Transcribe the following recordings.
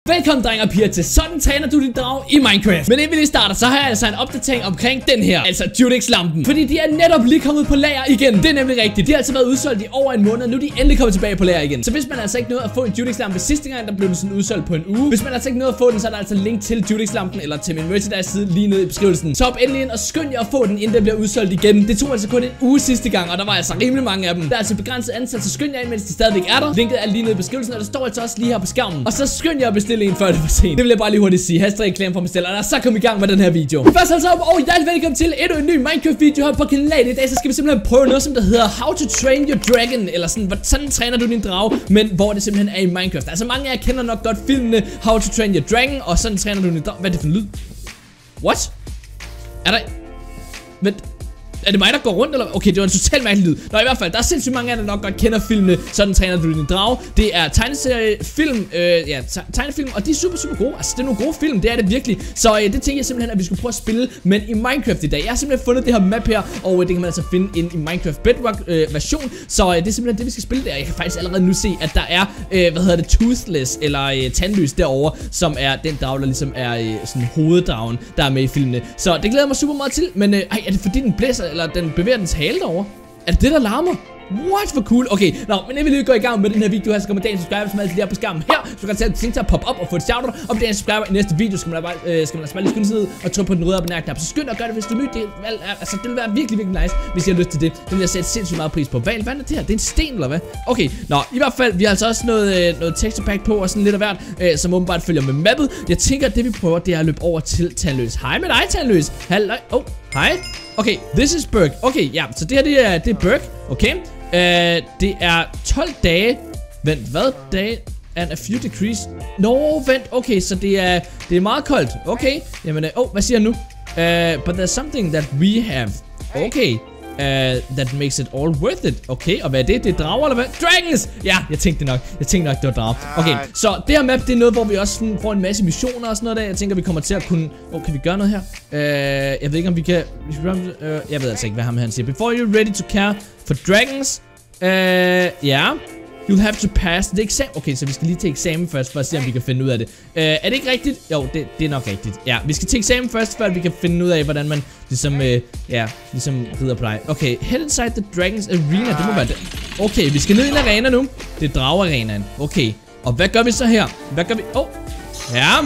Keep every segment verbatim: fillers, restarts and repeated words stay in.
Velkommen drenge og piger til Sådan træner du din drage i Minecraft. Men inden vi lige starter, så har jeg altså en opdatering omkring den her, altså Judix-lampen. Fordi de er netop lige kommet på lager igen. Det er nemlig rigtigt. De har altså været udsolgt i over en måned, nu er de endelig kommet tilbage på lager igen. Så hvis man altså ikke nåede at få en Judix-lampe sidste gang, der blev den sådan udsolgt på en uge. Hvis man altså ikke nåede at få den, så er der altså link til Judix-lampen eller til min merchandise side lige nede i beskrivelsen. Så op endelig ind og skynd jer at få den, inden den bliver udsolgt igen. Det tog altså kun en uge sidste gang, og der var altså rimelig mange af dem. Der er altså begrænset antal, så skynd jer ind, mens de stadigvæk er der. Linket er lige nede i beskrivelsen, og der står altså også lige her på skærmen. Og så skynd jer at bestille en, før det er for sent. Det vil jeg bare lige hurtigt sige. Hashtag reklame for mig selv, og så kom i gang med den her video. Først altså op, og hjertelig velkommen til endnu en ny Minecraft video her på kanalen. I dag så skal vi simpelthen prøve noget, som der hedder How to Train Your Dragon, eller sådan, sådan træner du din drage, men hvor det simpelthen er i Minecraft. Altså mange af jer kender nok godt filmene How to Train Your Dragon, og sådan træner du din drage. Hvad er det for en lyd? What? Er der... Vent... Er det mig, der går rundt, eller? Okay, det var en totalt mærkelig lyd. Nå, i hvert fald, der er sindssygt mange af jer, der nok godt kender filmene Sådan træner du din drage. Det er tegneseriefilm, øh, ja, tegnefilm, og de er super, super gode. Altså, det er nogle gode film, det er det virkelig. Så øh, det tænkte jeg simpelthen, at vi skulle prøve at spille, men i Minecraft i dag. Jeg har simpelthen fundet det her map her, og øh, det kan man altså finde ind i Minecraft Bedrock øh, version. Så øh, det er simpelthen det, vi skal spille der. Jeg kan faktisk allerede nu se, at der er, øh, hvad hedder det, Toothless, eller øh, tandløs derovre, som er den drage, der ligesom er øh, sådan hoveddragen, der er med i filmene. Så det glæder jeg mig super meget til, men øh, ej, er det fordi den blæser, eller den bevæger dens hale derovre? Er det det, der larmer? What, for cool. Okay, nå, men inden vi lige går i gang med den her video her, så kommer dagens subscriber, som altid der på skærmen her. Så kan du tage til at poppe op og få et shoutout. Og på dagens subscriber i næste video, skal man bare, øh, skal man altså bare lige skynde sig ned og trykke på den røde abonner-knap. Så skynd dig at gøre det, hvis du er ny. Det, altså, det vil være virkelig, virkelig nice, hvis I har lyst til det. Det vil jeg sætte sindssygt meget pris på. Hvad, hvad er det her? Det er en sten, eller hvad? Okay, nå, i hvert fald, vi har altså også noget, øh, noget texture pack på og sådan lidt af hvert, øh, som åbenbart følger med mappet. Jeg tænker, at det vi prøver, det er at løbe over til Tandløs. Hej med dig, Tandløs. Halløj. Oh, hej. Okay, this is Berg. Okay, ja, så det her, det er, det er Berg. Okay. Uh, det er tolv dage. Vent, hvad? Dage and a few degrees. Nå, no, vent. Okay, så det er, det er meget koldt. Okay. Jamen, åh, oh, hvad siger jeg nu? Uh, but there's something that we have. Okay. Uh, that makes it all worth it. Okay, og hvad er det? Det er drager, eller hvad? Dragons! Ja, jeg tænkte nok. Jeg tænkte nok, det var drager. Okay, så det her map, det er noget, hvor vi også sådan får en masse missioner og sådan noget der. Jeg tænker, vi kommer til at kunne... Åh, oh, kan vi gøre noget her? Uh, jeg ved ikke, om vi kan... Uh, jeg ved altså ikke, hvad ham han siger. Before you're ready to care for dragons... Uh, ja... Yeah. You'll have to pass the exam. Okay, så vi skal lige til eksamen først, for at se, om vi kan finde ud af det. Uh, er det ikke rigtigt? Jo, det, det er nok rigtigt. Ja, vi skal til eksamen først, før vi kan finde ud af, hvordan man ligesom, uh, ja, ligesom rider på dig. Okay, head inside the Dragons Arena. Det må være det. Okay, vi skal ned i en arena nu. Det er dragearenaen. Okay, og hvad gør vi så her? Hvad gør vi? Åh, oh. Ja.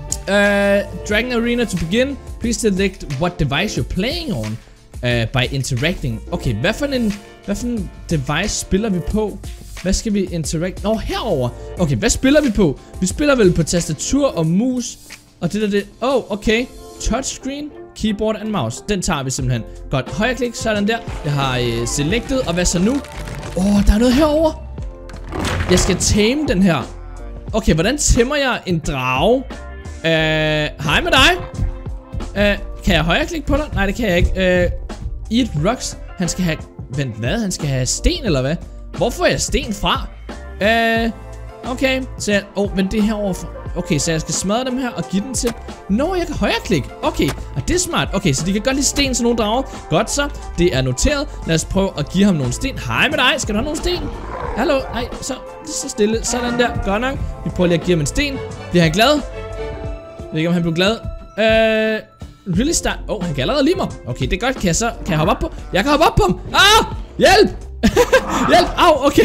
Uh, Dragon Arena to begin. Please select what device you're playing on uh, by interacting. Okay, hvad for en, hvad for en device spiller vi på? Hvad skal vi interact? Nå, herover. Okay, hvad spiller vi på? Vi spiller vel på tastatur og mus. Og det der det. Oh, okay. Touchscreen, keyboard and mouse. Den tager vi simpelthen. Godt. Højre klik, sådan der. Jeg har øh, selected. Og hvad så nu? Åh, oh, der er noget herover. Jeg skal tame den her. Okay, hvordan tæmmer jeg en drage? Øh, hej med dig. Øh, kan jeg højre klik på dig? Nej, det kan jeg ikke. Øh, Eat rocks. Han skal have... Vent, hvad? Han skal have sten, eller hvad? Hvor får jeg sten fra? Øh, okay, så jeg, oh, men det her overfor. Okay, så jeg skal smadre dem her og give den til. Nå, jeg kan højreklik. Okay, og det er smart. Okay, så de kan godt lide sten til nogle drager. Godt så, det er noteret. Lad os prøve at give ham nogle sten. Hej med dig, skal du have nogle sten? Hallo, nej, så, så stille. Sådan der, godt nok. Vi prøver lige at give ham en sten. Bliver han glad? Jeg ved ikke, om han blev glad. Øh, really start. Åh, oh, han kan allerede lide mig. Okay, det er godt. Kan jeg så, kan jeg hoppe op på? Jeg kan hoppe op på ham. Ah, hjælp! Hjælp! Au! Okay.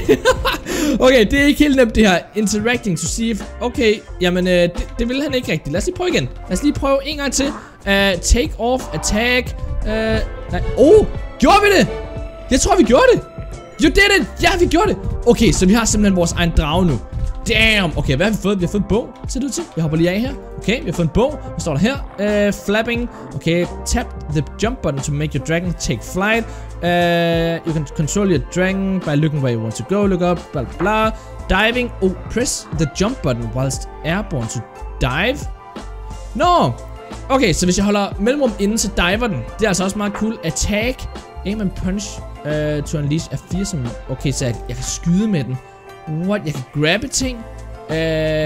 Okay, det er ikke helt nemt det her. Interacting to see if... Okay, jamen øh, det, det vil han ikke rigtigt. Lad os lige prøve igen. Lad os lige prøve en gang til. uh, Take off, attack. uh, Nej, oh! Gjorde vi det? Jeg tror vi gjorde det. You did it! Ja, vi gjorde det. Okay, så vi har simpelthen vores egen drage nu. Damn! Okay, hvad har vi fået? Vi har fået en bog, ser det ud til. Jeg hopper lige af her. Okay, vi har fået en bog. Hvad står der her? Uh, flapping. Okay, tap the jump button to make your dragon take flight. Uh, you can control your dragon by looking where you want to go. Look up, blah blah. Diving. Oh, press the jump button whilst airborne to dive. Nå! No. Okay, så hvis jeg holder mellemrum inden, så diver den. Det er altså også meget cool. Attack. Aim and punch uh, to unleash a fearsome. Okay, så jeg, jeg kan skyde med den. What? Jeg kan grabbe ting. Uh,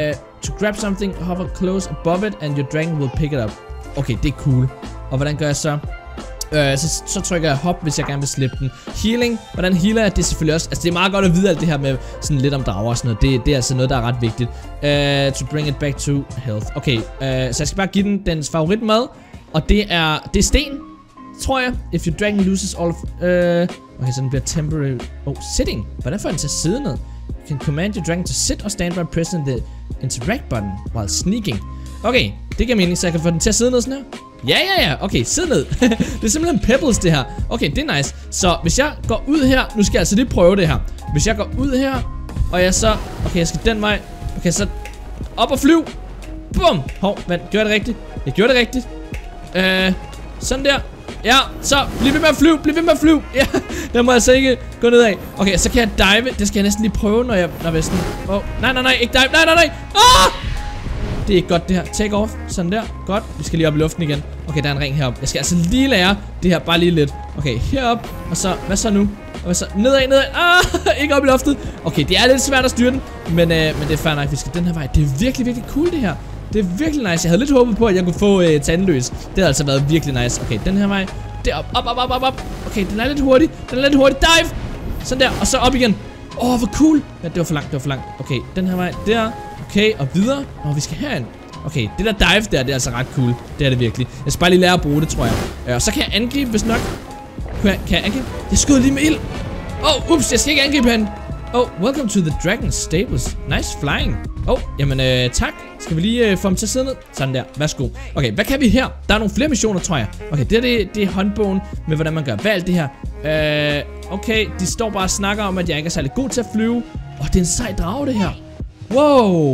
to grab something, hover close above it, and your dragon will pick it up. Okay, det er cool. Og hvordan gør jeg så? Øh, så, så trykker jeg hop, hvis jeg gerne vil slippe den. Healing, hvordan healer jeg? Det er selvfølgelig også, altså det er meget godt at vide alt det her med sådan lidt om drager og sådan noget. Det, det er altså noget, der er ret vigtigt. Uh, to bring it back to health. Okay, uh, så jeg skal bare give den dens favoritmad. Og det er, det er sten, tror jeg. If your dragon loses all of... Uh, okay, så den bliver temporary... Oh, sitting. Hvordan får den til at sidde ned? You can command your dragon to sit or stand by pressing the interact button while sneaking. Okay, det giver mening, så jeg kan få den til at sidde ned sådan her. Ja, ja, ja. Okay, sid ned. Det er simpelthen pebbles, det her. Okay, det er nice. Så hvis jeg går ud her... Nu skal jeg altså lige prøve det her. Hvis jeg går ud her, og jeg så... Okay, jeg skal den vej. Okay, så... Op og flyv. Bum. Hov, vent. Gjorde det rigtigt? Jeg gjorde det rigtigt. Øh... Sådan der. Ja, så bliv ved med at flyve. Bliv ved med at flyve. Ja, der må jeg altså ikke gå ned af. Okay, så kan jeg dive. Det skal jeg næsten lige prøve, når jeg... Når jeg sådan... Oh, nej, nej, nej. Ikke dive. Nej, nej, nej. Ah! Det er ikke godt det her. Take off. Sådan der. Godt. Vi skal lige op i luften igen. Okay, der er en ring heroppe. Jeg skal altså lige lære det her bare lige lidt. Okay, herop. Og så, hvad så nu? Og hvad så? Nedad, nedad. Ah, ikke op i loftet. Okay, det er lidt svært at styre den. Men, øh, men det er fair nok. Vi skal den her vej. Det er virkelig, virkelig cool det her. Det er virkelig nice. Jeg havde lidt håbet på, at jeg kunne få øh, tandløs. Det havde altså været virkelig nice. Okay, den her vej. Derop. Op, op, op, op, op. Okay, den er lidt hurtig. Den er lidt hurtig. Dive. Sådan der. Og så op igen. Åh, oh, hvor cool. Ja, det var for langt. Det var for langt. Okay, den her vej. Der. Okay, og videre. Åh, vi skal herind. Okay, det der dive der, det er altså ret cool. Det er det virkelig. Jeg skal bare lige lære at bruge det, tror jeg. Ja, og så kan jeg angribe, hvis nok. Kan jeg, kan jeg angribe? Jeg skød lige med ild. Åh, oh, ups, jeg skal ikke angribe hende. Oh, welcome to the Dragon Stables. Nice flying. Oh, jamen øh, tak. Skal vi lige øh, få ham til at sidde ned? Sådan der, værsgo. Okay, hvad kan vi her? Der er nogle flere missioner, tror jeg. Okay, det er, det, det er håndbogen med, hvordan man gør. Hvad er alt det her? Øh, okay, de står bare og snakker om, at jeg ikke er særlig god til at flyve. Åh, oh, det er en sej drage, det her. Wow.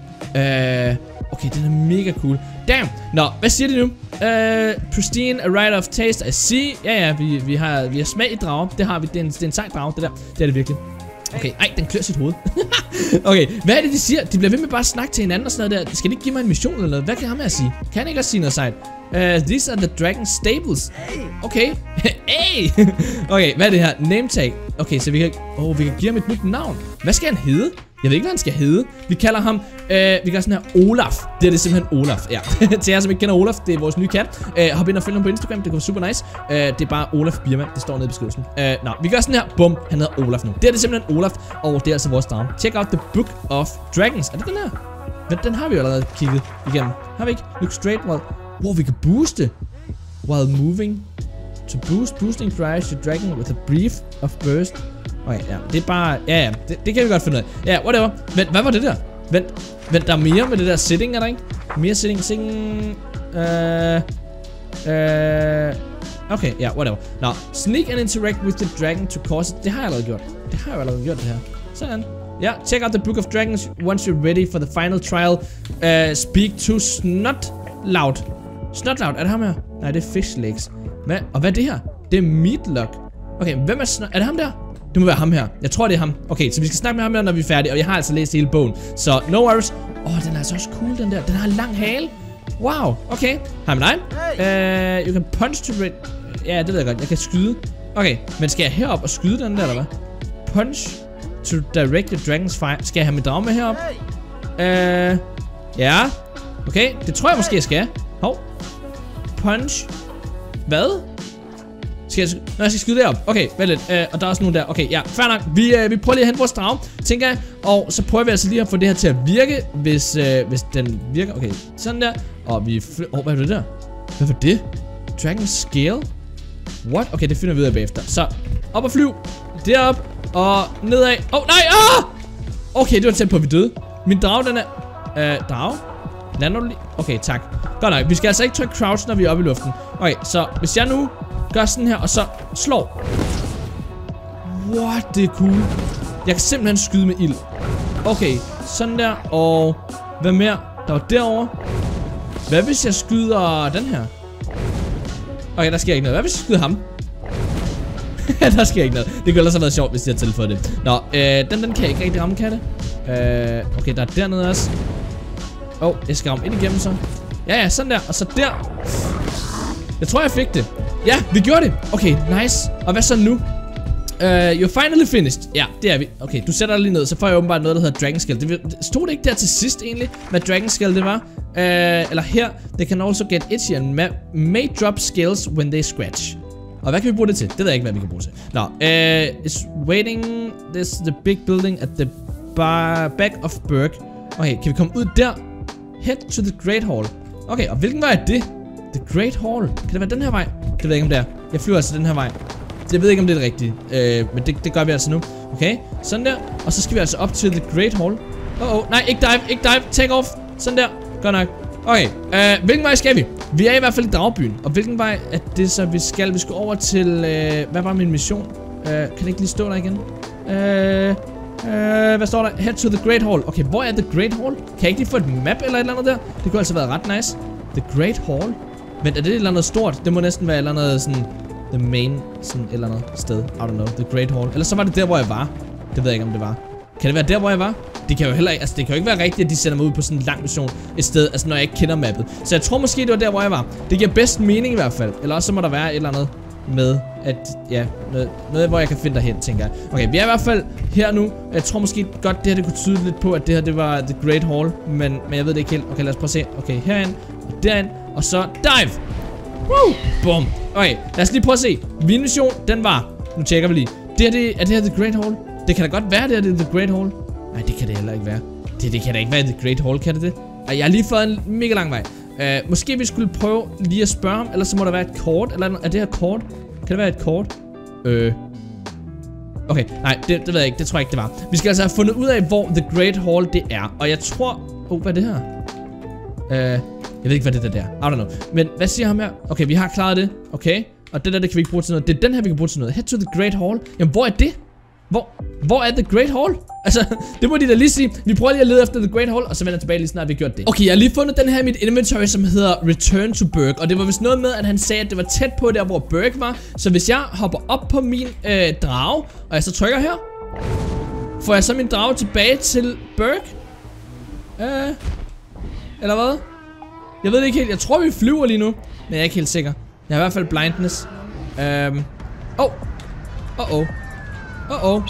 Øh... Okay, den er mega cool. Damn. Nå, hvad siger de nu? Uh, pristine, a right of taste, I see. Ja, ja, vi, vi, har, vi har smag i drager. Det har vi. Det er en, det er en sej drage, det der. Det er det virkelig. Okay, ej, den klør sit hoved. Okay, hvad er det, de siger? De bliver ved med bare at snakke til hinanden og sådan noget der. Skal de ikke give mig en mission eller noget? Hvad kan ham her sige? Kan han ikke også sige noget sejt? Uh, these are the Dragon Stables. Okay. Hey! Okay, hvad er det her? Name tag. Okay, så vi kan... Åh, oh, vi kan give ham et nyt navn. Hvad skal han hedde? Jeg ved ikke, hvad han skal hedde. Vi kalder ham, øh, vi gør sådan her Olaf. Det er det simpelthen Olaf, ja. Til jer, som ikke kender Olaf, det er vores nye kat. øh, Hop ind og følg ham på Instagram, det kunne være super nice. øh, Det er bare Olaf Birman, det står nede i beskrivelsen. øh, Nå, vi gør sådan her, bum, han hedder Olaf nu. Det er det simpelthen Olaf, og det er altså vores drage. Check out the Book of Dragons. Er det den her? Men den har vi jo allerede kigget igennem. Har vi ikke? Look straight while... Wow, vi kan booste while moving. To boost, boosting drives your dragon with a brief of burst. Okay, ja, det er bare... Ja, ja, det, det kan vi godt finde ud af. Ja, whatever. Vent, hvad var det der? Vent, vent, der er mere med det der sitting, er der ikke? Mere sitting, sitting... Øh... Øh... Okay, ja, whatever. Nå, sneak and interact with the dragon to cause it. Det har jeg allerede gjort. Det har jeg allerede gjort, det her. Sådan. Ja, check out the Book of Dragons once you're ready for the final trial. Uh, speak to Snotlout. Snotlout, er det ham her? Nej, det er Fish Legs. Hvad? Og hvad er det her? Det er Meatlock. Okay, hvem er Snot... Er det ham der? Det må være ham her. Jeg tror, det er ham. Okay, så vi skal snakke med ham der, når vi er færdige. Og jeg har altså læst hele bogen. Så no worries. Åh, oh, den er altså også cool, den der. Den har en lang hale. Wow, okay. Hej med dig. Uh, you can punch to... Ja, det ved jeg godt. Jeg kan skyde. Okay, men skal jeg herop og skyde den der, eller hvad? Punch to direct the dragon's fire. Skal jeg have min drage med herop? Uh, ja. Okay, det tror jeg måske, jeg skal. Hov. Punch. Hvad? Skal jeg, når jeg skal skyde derop. Okay, vent lidt. Uh, og der er også nogen der. Okay, ja, fair nok. Vi, uh, vi prøver lige at hente vores drage, tænker jeg. Og så prøver vi altså lige at få det her til at virke, hvis, uh, hvis den virker. Okay, sådan der. Og vi... Åh, oh, hvad er det der? Hvad var det? Dragon Scale? What? Okay, det finder vi ud af bagefter. Så, op og flyv. Derop. Og nedad. Åh, oh, nej! Ah! Okay, det var tæt på, at vi døde. Min drage, den er... Øh, drage? Lander du lige? Okay, tak. Godt nok. Vi skal altså ikke trykke crouch, når vi er oppe i luften. Okay, så hvis jeg nu gør sådan her, og så slår. What? Det er cool. Jeg kan simpelthen skyde med ild. Okay, sådan der. Og hvad mere? Der var derovre. Hvad hvis jeg skyder den her? Okay, der sker ikke noget. Hvad hvis jeg skyder ham? Der sker ikke noget. Det kunne ellers have været sjovt, hvis jeg havde tilføjet det. Nå, øh, den, den kan jeg ikke rigtig ramme, kan det? Øh, okay, der er dernede også. Åh, oh, jeg skal ramme ind igennem så. Ja, ja, sådan der. Og så der. Jeg tror, jeg fik det. Ja, vi gjorde det. Okay, nice. Og hvad så nu? Uh, you're finally finished. Ja, det er vi. Okay, du sætter dig lige ned, så får jeg åbenbart noget, der hedder Dragon Scale. Det stod det ikke der til sidst egentlig, hvad Dragon Scale det var? Uh, eller her, they can also get itchy and may drop scales when they scratch. Og hvad kan vi bruge det til? Det ved jeg ikke, hvad vi kan bruge til. Nå, uh, is waiting, this the big building at the bar back of Berg. Okay, kan vi komme ud der? Head to the Great Hall. Okay, og hvilken vej er det? The Great Hall. Kan det være den her vej? Det ved jeg ikke, om det er. Jeg flyver altså den her vej. Jeg ved ikke, om det er det rigtige. Uh, men det, det gør vi altså nu. Okay, sådan der. Og så skal vi altså op til The Great Hall. Åh, oh, oh, nej, ikke dive, ikke dive. Take off. Sådan der. Godt nok. Okay, uh, hvilken vej skal vi? Vi er i hvert fald i Dragbyen. Og hvilken vej er det så, vi skal? Vi skal over til... Uh, hvad var min mission? Uh, kan det ikke lige stå der igen? Uh, uh, hvad står der? Head to the Great Hall. Okay, hvor er The Great Hall? Kan jeg ikke lige få et map eller et eller andet der? Det kunne altså være ret nice. The Great Hall? Men er det et eller andet stort? Det må næsten være et eller andet sådan... The main, sådan et eller andet sted. I don't know. The Great Hall. Eller så var det der, hvor jeg var. Det ved jeg ikke, om det var. Kan det være der, hvor jeg var? Det kan jo heller ikke, altså det kan jo ikke være rigtigt, at de sender mig ud på sådan en lang mission et sted, altså når jeg ikke kender mappet. Så jeg tror måske, det var der, hvor jeg var. Det giver bedst mening i hvert fald. Eller også så må der være et eller andet med, at ja, noget, noget hvor jeg kan finde derhen, tænker jeg. Okay, vi er i hvert fald her nu. Jeg tror måske godt, det her det kunne tyde lidt på, at det her det var The Great Hall. Men, men jeg ved det ikke helt. Okay, lad os prøve at se. Okay, herind og derind. Og så dive! Woo! Bum! Okay, lad os lige prøve at se. Min mission, den var... Nu tjekker vi lige. Det her, det, er det her The Great Hall? Det kan da godt være, det her det er The Great Hall. Nej, det kan det heller ikke være. Det, det kan da ikke være The Great Hall, kan det det? Ej, jeg har lige fået en mega lang vej. Uh, måske vi skulle prøve lige at spørge ham, eller så må der være et kort. Eller er det her kort? Kan det være et kort? Øh... Okay, nej, det, det ved jeg ikke. Det tror jeg ikke, det var. Vi skal altså have fundet ud af, hvor The Great Hall det er. Og jeg tror... Oh, hvad er det her? Øh... Uh, jeg ved ikke, hvad det der er. I don't know. Men hvad siger ham her? Okay, vi har klaret det. Okay. Og det der, det kan vi ikke bruge til noget. Det er den her, vi kan bruge til noget. Head to the Great Hall. Jamen, hvor er det? Hvor, hvor er The Great Hall? Altså, det må de da lige sige. Vi prøver lige at lede efter The Great Hall, og så vender jeg tilbage lige snart vi har gjort det. Okay, jeg har lige fundet den her i mit inventory, som hedder Return to Berg. Og det var vist noget med, at han sagde, at det var tæt på der, hvor Berg var. Så hvis jeg hopper op på min øh, drage, og jeg så trykker her, får jeg så min drage tilbage til Berg? Øh, eller hvad? Jeg ved det ikke helt. Jeg tror, vi flyver lige nu. Men jeg er ikke helt sikker. Jeg har i hvert fald blindness. Øhm. Åh. Åh, åh. Åh, åh.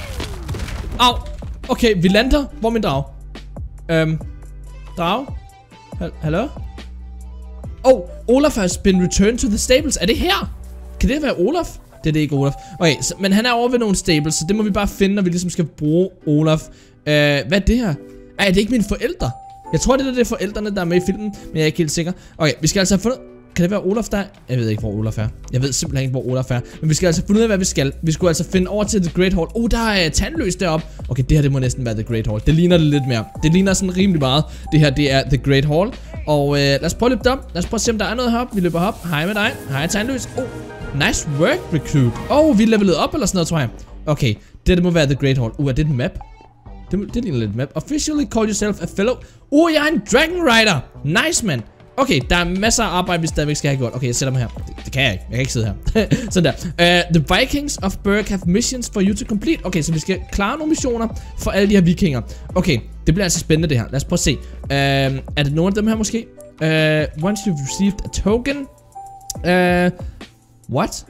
Au. Okay, vi lander. Hvor er min drag? Øhm. Drag? Hallo? Oh, Olaf has been returned to the stables. Er det her? Kan det være Olaf? Det er det ikke, Olaf. Okay, så, men han er over ved nogle stables, så det må vi bare finde, når vi ligesom skal bruge Olaf. Øh, hvad er det her? Ej, er det ikke mine forældre? Jeg tror, det er det forældrene, der er med i filmen, men jeg er ikke helt sikker. Okay, vi skal altså have fundet... Kan det være Olaf der? Jeg ved ikke, hvor Olaf er. Jeg ved simpelthen ikke, hvor Olaf er. Men vi skal altså finde ud af, hvad vi skal. Vi skulle altså finde over til The Great Hall. Oh, der er uh, tandløs deroppe. Okay, det her, det må næsten være The Great Hall. Det ligner det lidt mere. Det ligner sådan rimelig meget. Det her, det er The Great Hall. Og uh, lad os prøve at løbe op. Lad os prøve at se, om der er noget heroppe. Vi løber op. Hej med dig. Hej, tandløs. Oh, nice work, recruit. Oh, vi er levelet op eller sådan noget, tror jeg. Okay, det, det må være The Great Hall. Uh, er det et map? Det, det ligner lidt et map. Officially call yourself a fellow. Uh, jeg er en Dragon Rider. Nice, man. Okay, der er masser af arbejde, vi stadigvæk skal have gjort. Okay, jeg sætter mig her. Det, det kan jeg ikke. Jeg kan ikke sidde her. Sådan der. Uh, the Vikings of Berg have missions for you to complete. Okay, så vi skal klare nogle missioner for alle de her vikinger. Okay, det bliver altså spændende det her. Lad os prøve at se. Uh, er det nogle af dem her måske? Uh, once you've received a token. Uh, what?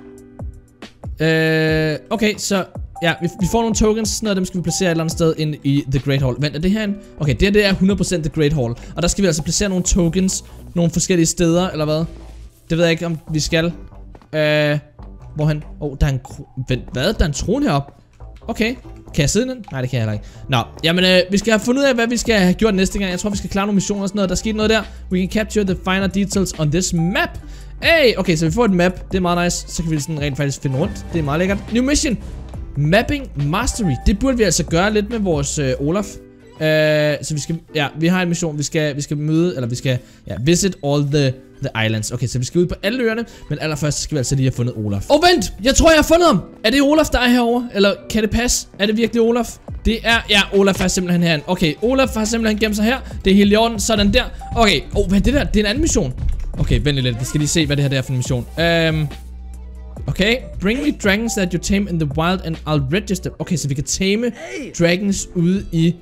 Uh, okay, så... Ja, vi, vi får nogle tokens, sådan noget, dem skal vi placere et eller andet sted ind i The Great Hall. Vent, er det her en? Okay, det her det er hundrede procent The Great Hall. Og der skal vi altså placere nogle tokens, nogle forskellige steder, eller hvad? Det ved jeg ikke, om vi skal. Øh, hvorhen? Åh, oh, der er en... Vent, hvad? Der er en trone heroppe. Okay, kan jeg sidde i den? Nej, det kan jeg heller ikke. Nå, jamen, øh, vi skal have fundet ud af, hvad vi skal have gjort næste gang. Jeg tror, vi skal klare nogle missioner og sådan noget. Der skete noget der. We can capture the finer details on this map. Hey, okay, så vi får et map. Det er meget nice. Så kan vi sådan rent faktisk finde rundt. Det er meget lækkert. New mission. Mapping Mastery. Det burde vi altså gøre lidt med vores øh, Olaf. Øh, så vi skal, ja, vi har en mission. Vi skal, vi skal møde, eller vi skal, ja, visit all the, the islands. Okay, så vi skal ud på alle øerne, men allerførst skal vi altså lige have fundet Olaf. Åh, oh, vent! Jeg tror, jeg har fundet ham! Er det Olaf, der er herovre? Eller kan det passe? Er det virkelig Olaf? Det er, ja, Olaf er simpelthen herinde. Okay, Olaf har simpelthen gemt sig her. Det er helt i orden, sådan der. Okay, åh, oh, hvad er det der? Det er en anden mission. Okay, vent lidt. Vi skal lige se, hvad det her det er for en mission. Øhm... Um, Okay, bring me dragons that you tame in the wild and I'll register. Okay, så vi kan tame dragons ude i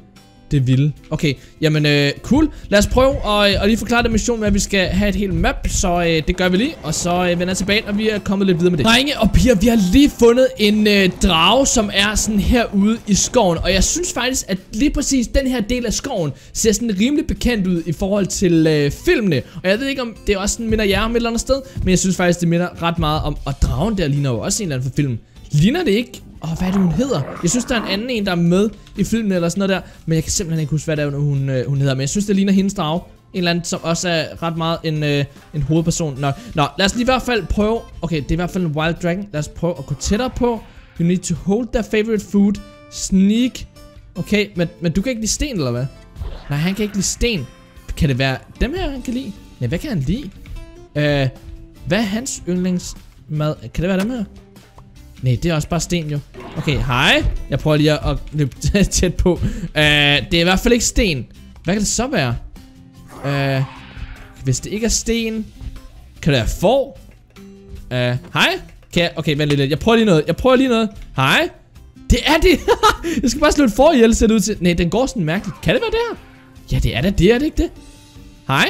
det vilde. Okay, jamen øh, cool. Lad os prøve at, at lige forklare den mission med, at vi skal have et helt map. Så øh, det gør vi lige, og så øh, vender jeg tilbage, og vi er kommet lidt videre med det. Drenge og piger, vi har lige fundet en øh, drage, som er sådan herude i skoven. Og jeg synes faktisk, at lige præcis den her del af skoven ser sådan rimelig bekendt ud i forhold til øh, filmene. Og jeg ved ikke, om det også sådan minder jer om et eller andet sted, men jeg synes faktisk, det minder ret meget om. Og dragen der ligner jo også en eller anden for film. Ligner det ikke? Åh, oh, hvad er det, hun hedder? Jeg synes, der er en anden en, der er med i filmen eller sådan noget der. Men jeg kan simpelthen ikke huske, hvad det er, hun, øh, hun hedder. Men jeg synes, det ligner hendes drage. En eller anden, som også er ret meget en, øh, en hovedperson. Nå, Nå, lad os lige i hvert fald prøve. Okay, det er i hvert fald en wild dragon. Lad os prøve at gå tættere på. You need to hold their favorite food. Sneak. Okay, men, men du kan ikke lide sten, eller hvad? Nej, han kan ikke lide sten. Kan det være dem her, han kan lide? Nej, hvad kan han lide? Øh, hvad er hans yndlingsmad? Kan det være dem her? Nej, det er også bare sten jo. Okay, hej. Jeg prøver lige at løbe tæt på. uh, Det er i hvert fald ikke sten. Hvad kan det så være? Uh, hvis det ikke er sten, kan det være får? Uh, hej. Kan jeg? Okay, vent lidt. Jeg prøver lige noget. Jeg prøver lige noget. Hej. Det er det. Jeg skal bare slå et får ihjel, ser det ud til. Nej, den går sådan mærkeligt. Kan det være det her? Ja, det er det. Det er det ikke det. Hej.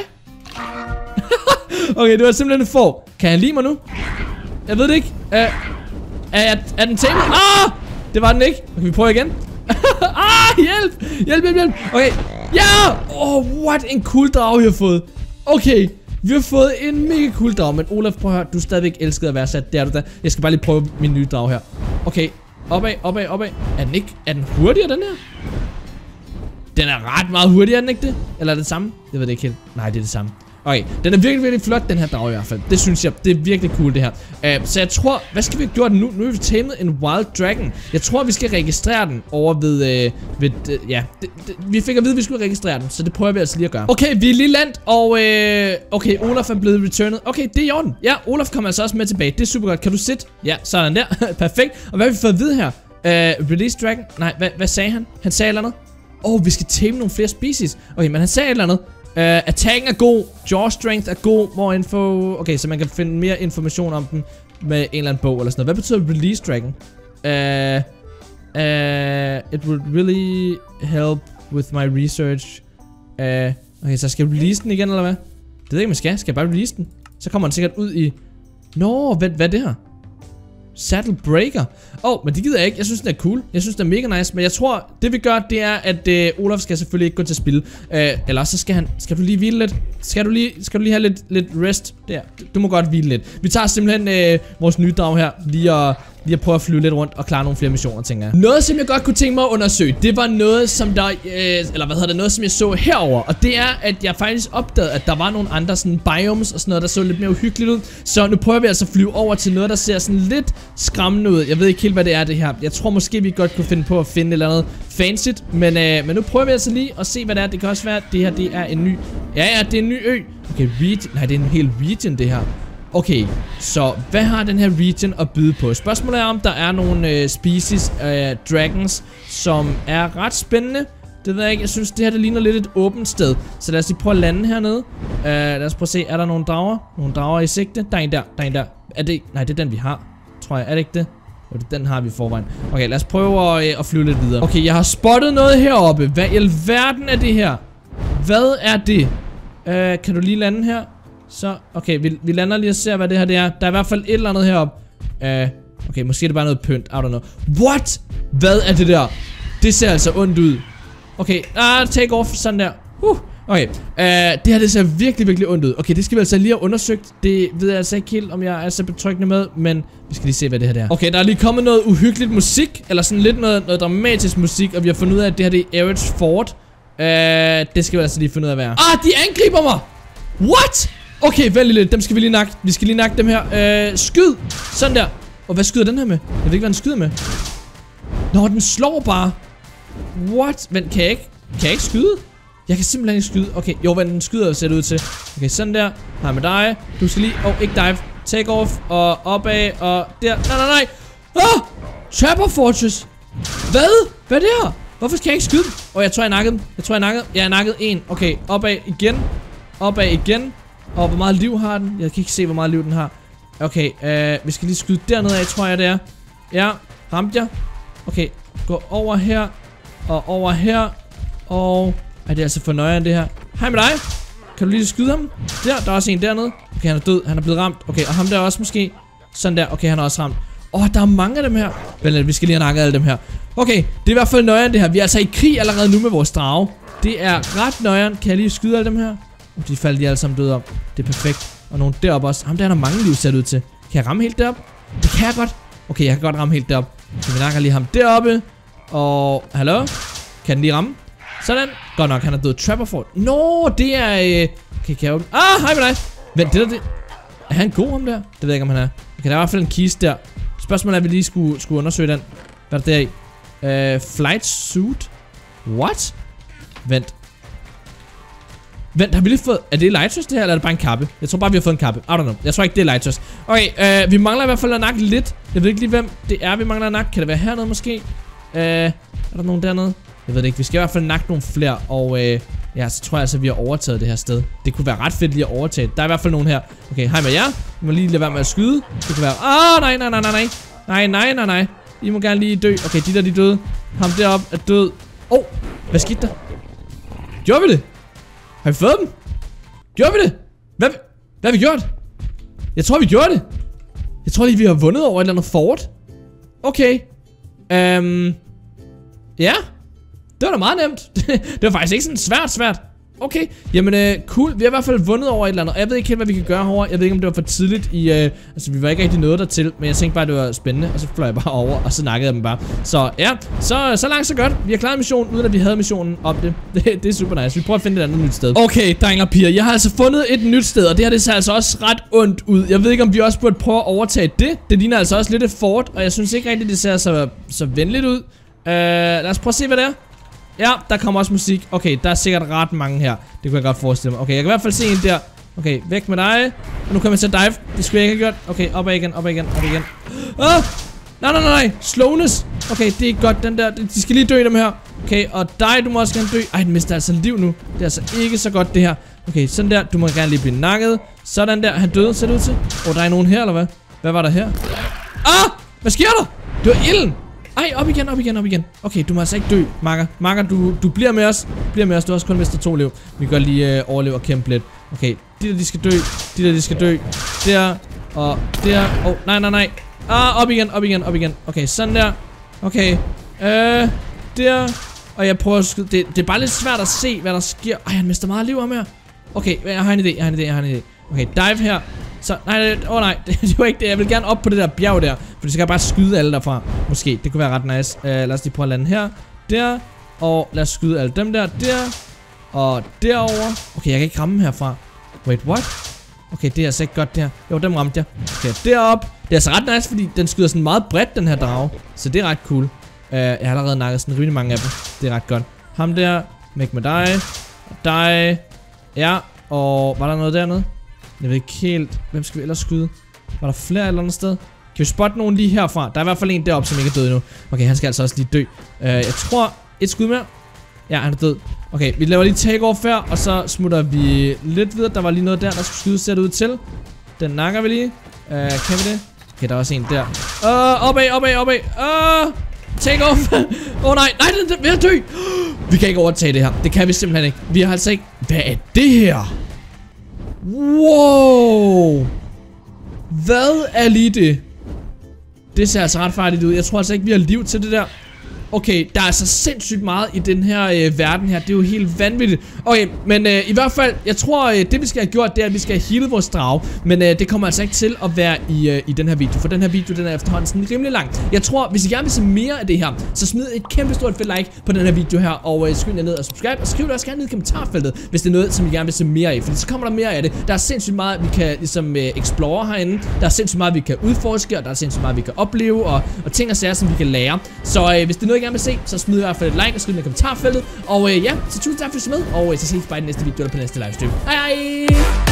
Okay, det var simpelthen et får. Kan han lide mig nu? Jeg ved det ikke. Uh, Er, er den tamet? Ah! Det var den ikke. Okay, vi prøver igen. Ah, hjælp! Hjælp, hjælp, hjælp. Okay. Ja! Oh, what en cool drage, vi har fået. Okay, vi har fået en mega cool drage. Men Olaf, prøv at høre. Du er stadigvæk elsket at være sat. Det er du da. Jeg skal bare lige prøve min nye drage her. Okay. Opad, opad, opad. Er den ikke? Er den hurtigere, den her? Den er ret meget hurtigere, er den ikke det? Eller er det det samme? Jeg ved det ikke helt. Nej, det er det samme. Okay, den er virkelig, virkelig flot, den her drage i hvert fald. Det synes jeg, det er virkelig cool det her. uh, Så jeg tror, hvad skal vi have gjort nu? Nu har vi tamet en wild dragon. Jeg tror, vi skal registrere den over ved, uh, ved uh, ja det, det, vi fik at vide, at vi skulle registrere den. Så det prøver vi altså lige at gøre. Okay, vi er lige landet. Og uh, okay, Olaf er blevet returned. Okay, det er i orden. Ja, Olaf kommer altså også med tilbage. Det er super godt, kan du sidde? Ja, sådan der. Perfekt. Og hvad har vi fået at vide her? uh, Release dragon. Nej, hvad, hvad sagde han? Han sagde et eller andet. Åh, oh, vi skal tame nogle flere species. Okay, men han sagde et eller andet. Uh, attacken er god, jaw strength er god, more info. Okay, så man kan finde mere information om dem med en eller anden bog eller sådan noget. Hvad betyder release dragon? Uh, uh, it would really help with my research. Uh, okay, så skal jeg release den igen, eller hvad? Det ved jeg ikke, man skal. Skal jeg bare release den? Så kommer den sikkert ud i... Nå, hvad, hvad er det her? Saddle breaker. Åh, oh, men det gider jeg ikke. Jeg synes, den er cool. Jeg synes, den er mega nice. Men jeg tror, det vi gør, det er, at øh, Olaf skal selvfølgelig ikke gå til spil. Øh, eller så skal han... Skal du lige hvile lidt? Skal du lige, skal du lige have lidt, lidt rest? Der. Du må godt hvile lidt. Vi tager simpelthen øh, vores nye drag her. Lige at, lige at prøve at flyve lidt rundt og klare nogle flere missioner, tænker jeg. Noget, som jeg godt kunne tænke mig at undersøge, det var noget, som der... Øh, eller hvad hedder det? Noget, som jeg så herover. Og det er, at jeg faktisk opdagede, at der var nogle andre sådan biomes og sådan noget, der så lidt mere uhyggeligt ud. Så nu prøver vi altså at flyve over til noget, der ser sådan lidt skræmmende ud. Jeg ved ikke helt, hvad det er, det her. Jeg tror måske, vi godt kunne finde på at finde et eller andet fancy. Men, øh, men nu prøver vi altså lige at se, hvad det er. Det kan også være, at det her, det er en ny... Ja, ja, det er en ny ø. Okay, region. Nej, det er en hel region, det her. Okay, så hvad har den her region at byde på? Spørgsmålet er, om der er nogle øh, species af øh, dragons, som er ret spændende. Det ved jeg ikke. Jeg synes, det her det ligner lidt et åbent sted. Så lad os lige prøve at lande hernede. Uh, lad os prøve at se. Er der nogle drager? Nogle drager i sigte? Der er en der. Der er en der. Er det... Nej, det er den, vi har. Tror jeg. Er det ikke det? Jo, den har vi i forvejen. Okay, lad os prøve at, øh, at flyve lidt videre. Okay, jeg har spottet noget heroppe. Hvad i alverden er det her? Hvad er det? Uh, kan du lige lande her? Så, okay, vi, vi lander lige og ser, hvad det her det er. Der er i hvert fald et eller andet heroppe. Uh, okay, måske er det bare noget pynt. I don't know. What? Hvad er det der? Det ser altså ondt ud. Okay, ah, take off, sådan der. Uh, okay, uh, det her det ser virkelig, virkelig ondt ud. Okay, det skal vi altså lige have undersøgt. Det ved jeg altså ikke helt, om jeg er så betryggende med. Men vi skal lige se, hvad det her det er. Okay, der er lige kommet noget uhyggeligt musik. Eller sådan lidt noget, noget dramatisk musik. Og vi har fundet ud af, at det her det er Erich Ford. Uh, det skal vi altså lige finde ud af, hvad er. Ah, de angriber mig! What? Okay, vælg lidt. Dem skal vi lige nakke. Vi skal lige nakke dem her. Uh, skyd! Sådan der. Og hvad skyder den her med? Jeg ved ikke, hvad den skyder med. Nå, den slår bare. What? Men kan jeg ikke? Kan jeg ikke skyde? Jeg kan simpelthen ikke skyde. Okay, jo, hvad den skyder ser det ud til. Okay, sådan der. Her med dig. Du skal lige... Åh, oh, ikke dive. Take off. Og opad. Og der. Nej, nej, nej. Ah! Trapper Fortress. Hvad? Hvad er det her? Hvorfor skal jeg ikke skyde? Åh, oh, jeg tror, jeg nakkede den. Jeg tror, jeg nakkede. Jeg nakkede en. Okay, opad igen. Opad igen. Og hvor meget liv har den? Jeg kan ikke se, hvor meget liv den har. Okay, øh, vi skal lige skyde dernede af, tror jeg, det er. Ja, ramte jeg. Okay, gå over her. Og over her. Og ej, det er altså for nøjeren det her. Hej med dig. Kan du lige skyde ham? Der, der er også en dernede. Okay, han er død. Han er blevet ramt. Okay, og ham der også måske. Sådan der. Okay, han er også ramt. Åh, oh, der er mange af dem her. Vel, vi skal lige have nakket alle dem her. Okay, det er i hvert fald nøjeren det her. Vi er altså i krig allerede nu med vores drage. Det er ret nøjeren. Kan jeg lige skyde alle dem her? Uh, de faldt de alle sammen døde om. Det er perfekt. Og nogen deroppe også. Ham der er der mange liv sat ud til. Kan jeg ramme helt derop? Det kan jeg godt. Okay, jeg kan godt ramme helt derop. Så vi nakker lige ham deroppe. Og hallo? Kan den lige ramme? Sådan. Godt nok, han er død. Trapperford. Nå, det er... Øh... Okay, kan jeg åbne? Ah, hej med dig. Vent, det der, det... Er han god om der? Det ved jeg ikke, om han er. Okay, der er i hvert fald en kiste der. Spørgsmålet er, at vi lige skulle, skulle undersøge den. Hvad er det der i? Uh, flight suit? What? Vent. Vent, har vi lige fået... Er det Elytras det her, eller er det bare en kappe? Jeg tror bare, vi har fået en kappe. I don't know. Jeg tror ikke, det er Elytras. Okay, uh, vi mangler i hvert fald at nakke lidt. Jeg ved ikke lige, hvem det er, vi mangler at nakke. Kan det være hernede måske? Uh, er der nogen dernede? Jeg ved det ikke. Vi skal i hvert fald nakke nogle flere. Og uh, ja, så tror jeg altså, at vi har overtaget det her sted. Det kunne være ret fedt lige at overtage. Der er i hvert fald nogen her. Okay, hej med jer. Vi må lige lade være med at skyde. Det kan være... Ah, nej, nej, nej, nej, nej. Nej, nej, nej, nej. I må gerne lige dø. Okay, de der, de døde. Ham deroppe er død. Åh, oh, hvad skete der? Gjorde vi det? Har vi fået dem? Gjorde vi det? Hvad, hvad har vi gjort? Jeg tror, vi gjorde det. Jeg tror lige, vi har vundet over et eller andet fort. Okay. Øhm. Ja. Det var da meget nemt. Det var faktisk ikke sådan svært, svært. Okay, jamen øh, cool. Vi har i hvert fald vundet over et eller andet. Og jeg ved ikke helt, hvad vi kan gøre herovre. Jeg ved ikke, om det var for tidligt i... Øh, altså, vi var ikke rigtig nået dertil. Men jeg tænkte bare, det var spændende. Og så fløj jeg bare over, og så nakkede jeg dem bare. Så ja, så, så langt så godt. Vi har klaret missionen, uden at vi havde missionen om det. det. Det er super nice. Vi prøver at finde et andet nyt sted. Okay, drenge og piger. Jeg har altså fundet et nyt sted. Og det her, det ser altså også ret ondt ud. Jeg ved ikke, om vi også burde prøve at overtage det. Det ligner altså også lidt et fort. Og jeg synes ikke rigtig, det ser så, så venligt ud. Øh, lad os prøve at se, hvad det er. Ja, der kommer også musik. Okay, der er sikkert ret mange her. Det kunne jeg godt forestille mig. Okay, jeg kan i hvert fald se en der. Okay, væk med dig. Og nu kommer jeg til at dive. Det skulle jeg ikke have gjort. Okay, opad igen, opad igen, opad igen. Ah! Nej, nej, nej, nej. Slowness. Okay, det er ikke godt. Den der, de skal lige dø, dem her. Okay, og dig, du må også gerne dø. Ej, den mister altså liv nu. Det er altså ikke så godt, det her. Okay, sådan der. Du må gerne lige blive nakket. Sådan der. Han døde, ser det ud til. Åh, oh, der er nogen her, eller hvad? Hvad var der her? Ah! Hvad sker der? Det var ilden. Ej, op igen, op igen, op igen. Okay, du må altså ikke dø, Makker. Makker, du, du bliver med os. Bliver med os, du har også kun mistet to liv. Vi kan godt lige øh, overleve og kæmpe lidt. Okay, de der, de skal dø. De der, de skal dø. Der, og der. Åh, oh, nej, nej, nej. Ah, op igen, op igen, op igen. Okay, sådan der. Okay. Øh, der. Og jeg prøver at skyde. Det, det er bare lidt svært at se, hvad der sker. Ej, han mister meget liv ham her. Okay, jeg har en idé, jeg har en idé, jeg har en idé. Okay, dive her. Så, nej, åh oh, nej, det, det var ikke det. Jeg vil gerne op på det der bjerg der. For så skal jeg bare skyde alle derfra. Måske, det kunne være ret nice. uh, Lad os lige prøve at lande her. Der. Og lad os skyde alle dem der. Der. Og derover. Okay, jeg kan ikke ramme herfra. Wait, what? Okay, det er altså ikke godt det her. Jo, dem ramte jeg. Okay, derop. Det er altså ret nice, fordi den skyder sådan meget bredt, den her drage. Så det er ret cool. uh, Jeg har allerede nakket sådan rimelig mange af dem. Det er ret godt. Ham der. Væk med dig. Og dig. Ja, og var der noget dernede? Jeg ved ikke helt. Hvem skal vi ellers skyde? Var der flere et eller andet sted? Kan vi spotte nogen lige herfra? Der er i hvert fald en deroppe, som ikke er død endnu. Okay, han skal altså også lige dø. uh, Jeg tror, et skud mere. Ja, han er død. Okay, vi laver lige takeoff her. Og så smutter vi lidt videre. Der var lige noget der, der skulle skyde, ser det ud til. Den nakker vi lige. uh, Kan vi det? Okay, der er også en der. uh, Opad, opad, opad. uh, Takeoff. Åh oh, nej, nej, den er ved at dø. Vi kan ikke overtage det her. Det kan vi simpelthen ikke. Vi har altså ikke... Hvad er det her? Wow. Hvad er lige det? Det ser altså ret farligt ud. Jeg tror altså ikke, vi har liv til det der. Okay, der er altså sindssygt meget i den her øh, verden her. Det er jo helt vanvittigt. Okay, men øh, i hvert fald, jeg tror, øh, det vi skal have gjort, det er, at vi skal have healet vores drage. Men øh, det kommer altså ikke til at være i, øh, i den her video. For den her video, den er efterhånden sådan rimelig lang. Jeg tror, hvis I gerne vil se mere af det her, så smid et kæmpe stort fedt like på den her video her. Og øh, skynd jer ned og subscribe. Og skriv det også gerne ned i kommentarfeltet, hvis det er noget, som I gerne vil se mere af. Fordi så kommer der mere af det. Der er sindssygt meget, vi kan ligesom øh, explore herinde. Der er sindssygt meget, vi kan udforske. Og der er sindssygt meget, vi kan opleve. Og, og ting og sager, som vi kan lære. Så øh, hvis det er noget, I gerne vil se, så smid i hvert fald et like og skriv i kommentarfeltet. Og øh, ja, så tusind tak for at se med. Og øh, så ses vi bare i den næste video eller på næste livestream. Hej hej!